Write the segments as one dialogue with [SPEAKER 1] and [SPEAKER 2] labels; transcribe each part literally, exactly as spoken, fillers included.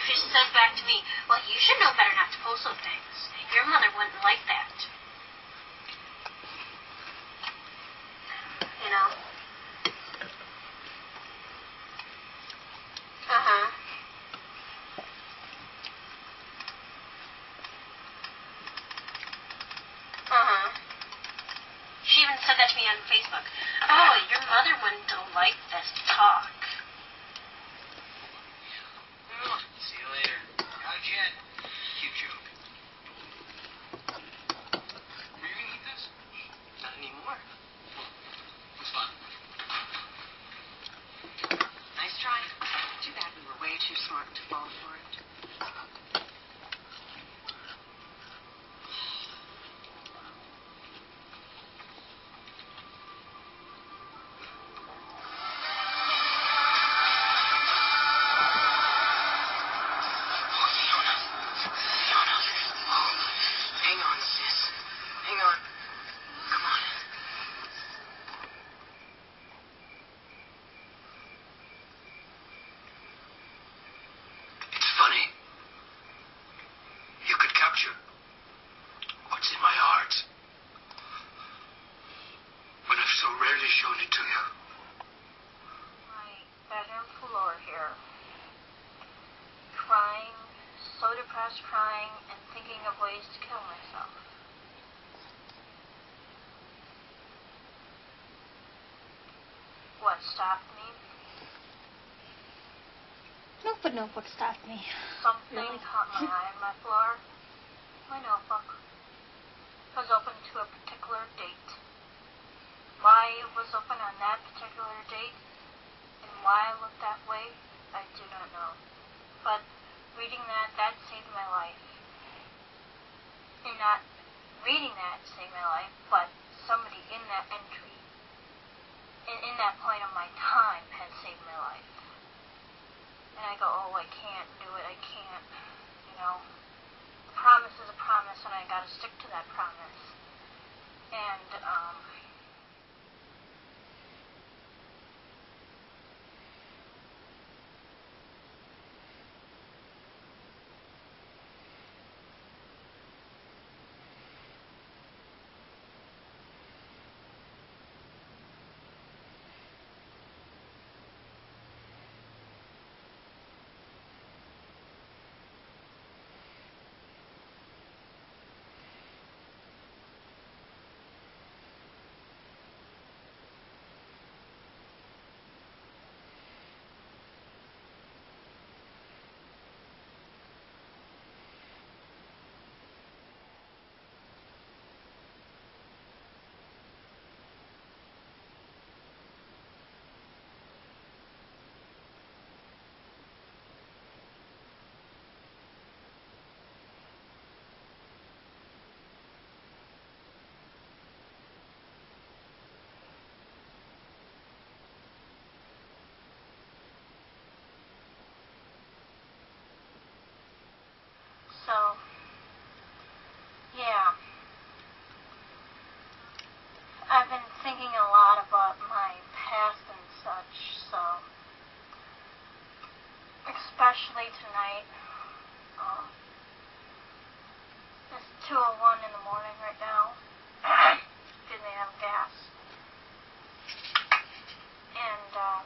[SPEAKER 1] She said back to me, well, you should know better not to post those things. Your mother wouldn't like that. You know? Uh-huh. Uh-huh. She even said that to me on Facebook. Oh, your mother wouldn't like this talk.
[SPEAKER 2] See you later. Not yet. Cute joke. Were you gonna eat this? Not anymore. It was fun.
[SPEAKER 3] Nice try. Too bad we were way too smart to fall for it.
[SPEAKER 2] What's in my heart when I've so rarely shown it to you.
[SPEAKER 1] My bedroom floor here. Crying, so depressed, crying, and thinking of ways to kill myself. What stopped me?
[SPEAKER 4] No, but no, what stopped me?
[SPEAKER 1] Something
[SPEAKER 4] Really?
[SPEAKER 1] caught my eye on my floor. My notebook was open to a particular date. Why it was open on that particular date and why I looked that way, I do not know. But reading that, that saved my life. And not reading that saved my life, but somebody in that entry, in, in that point of my time, had saved my life. And I go, oh, I can't do it, I can't, you know. Promise is a promise, and I gotta stick to that promise. And, um... So, yeah. I've been thinking a lot about my past and such, so, especially tonight. Um, it's two oh one in the morning right now. Didn't have gas. And, um,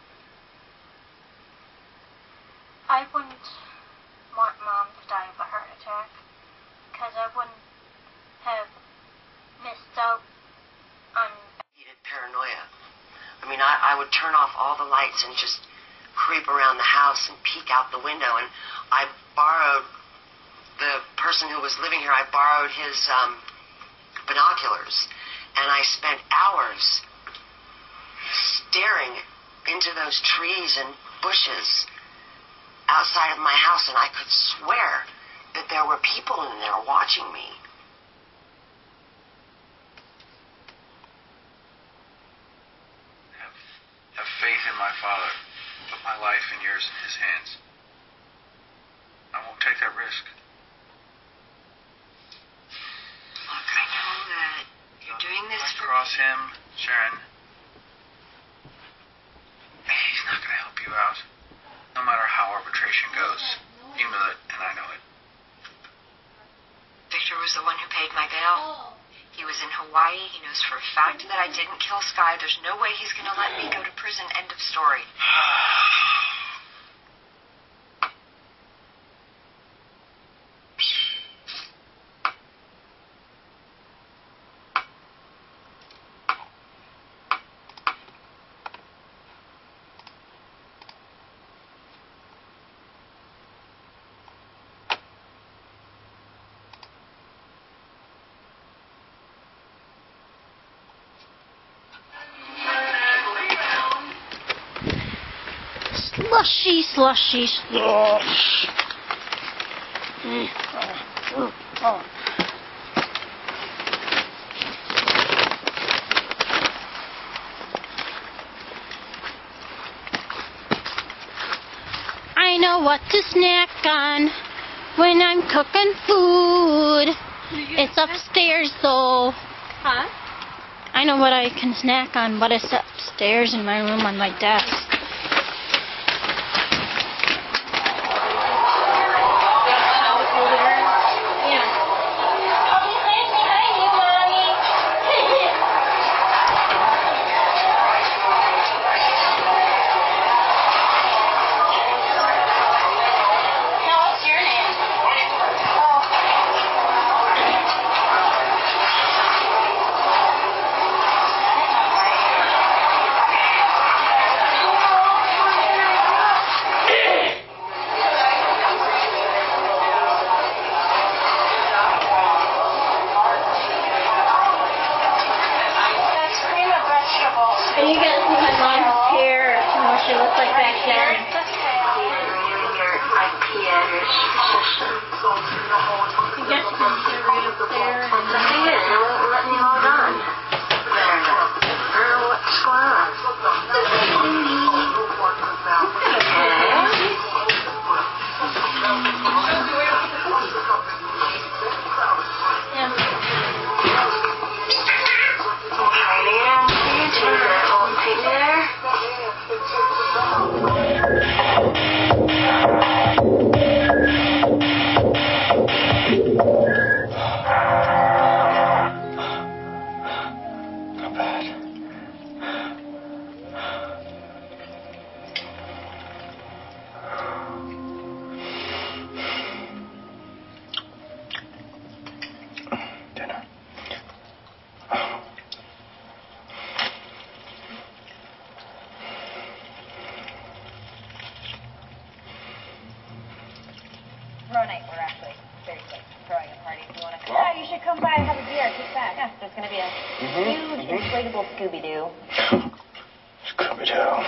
[SPEAKER 1] I wouldn't want Mom to die of a heart attack, because I wouldn't have missed out on
[SPEAKER 3] paranoia. I mean, I, I would turn off all the lights and just creep around the house and peek out the window. And I borrowed, the person who was living here, I borrowed his um, binoculars. And I spent hours staring into those trees and bushes outside of my house, and I could swear that there were people in there watching me.
[SPEAKER 5] Have, have faith in my father. Put my life and yours in his hands. I won't take that risk.
[SPEAKER 3] Look, I know that you're doing this
[SPEAKER 5] Don't
[SPEAKER 3] for
[SPEAKER 5] cross
[SPEAKER 3] me.
[SPEAKER 5] him, Sharon. He's not going to help you out. No matter how arbitration goes. You know it, and I know it.
[SPEAKER 3] Victor was the one who paid my bail. He was in Hawaii. He knows for a fact that I didn't kill Sky. There's no way he's going to let me go to prison. End of story.
[SPEAKER 4] Slushy, slushy, slush. Mm, oh, oh. I know what to snack on when I'm cooking food. It's upstairs though.
[SPEAKER 1] Huh?
[SPEAKER 4] I know what I can snack on, but it's upstairs in my room on my desk. And you guys see my mom's hair, you know, she looks like back then. You guys can hear right up there. And
[SPEAKER 3] See it, it won't let me log on. Girl, what's going on?
[SPEAKER 6] Tomorrow night, we're actually seriously throwing a party. If you want to come, yeah, you should come by and have a beer. Kick back. Yeah, there's going to be a
[SPEAKER 3] Mm-hmm.
[SPEAKER 6] huge inflatable Scooby-Doo.
[SPEAKER 5] Scooby-Doo.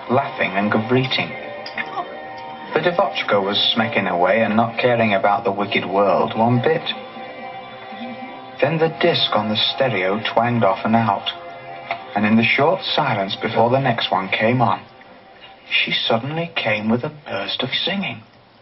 [SPEAKER 5] laughing and greeting. The Devochko was smacking away and not caring about the wicked world one bit. Then the disc on the stereo twanged off and out, and in the short silence before the next one came on, she suddenly came with a burst of singing.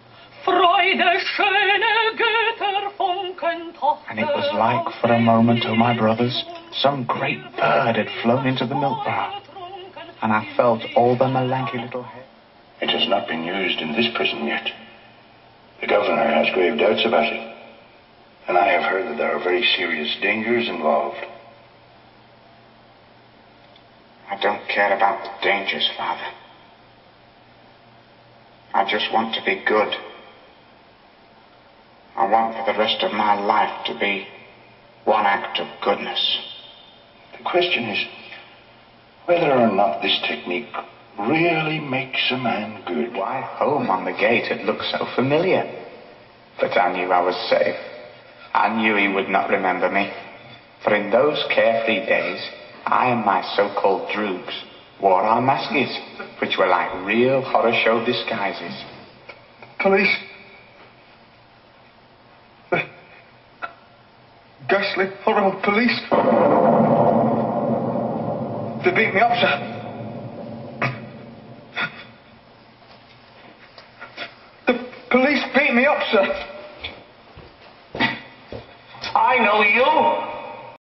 [SPEAKER 5] And it was like, for a moment, oh my brothers, some great bird had flown into the milk bar, and I felt all the melanky little head.
[SPEAKER 7] It has not been used in this prison yet. The governor has grave doubts about it, and I have heard that there are very serious dangers involved.
[SPEAKER 5] I don't care about the dangers, Father. I just want to be good. I want for the rest of my life to be one act of goodness.
[SPEAKER 7] The question is whether or not this technique really makes a man good.
[SPEAKER 5] Why, home on the gate had looked so familiar. But I knew I was safe. I knew he would not remember me. For in those carefree days, I and my so-called droogs wore our maskies, which were like real horror show disguises.
[SPEAKER 7] Police. The ghastly, horrible police. They beat me up, sir. The police beat me up, sir.
[SPEAKER 2] I know you.